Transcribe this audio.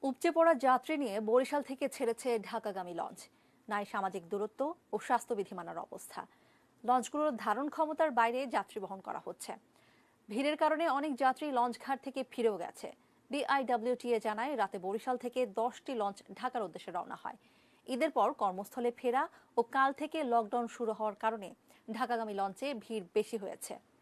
উপচে পড়া যাত্রী নিয়ে বরিশাল থেকে ছেড়েছে ঢাকাগামী লঞ্চ। নাই সামাজিক দূরত্ব ও স্বাস্থ্যবিধি মানার অবস্থা। লঞ্চগুলোর ধারণ ক্ষমতার বাইরে যাত্রী বহন করা হচ্ছে। ভিড়ের কারণে অনেক যাত্রী লঞ্চ ঘাট থেকে ফিরেও গেছে। বিআইডব্লিউটিএ জানায়, রাতে বরিশাল থেকে 10টি লঞ্চ ঢাকার উদ্দেশ্যে রওনা হয়। ঈদের পর কর্মস্থলে ফেরা ও কাল থেকে লকডাউন শুরু হওয়ার কারণে ঢাকাগামী লঞ্চে ভিড় বেশি হয়েছে।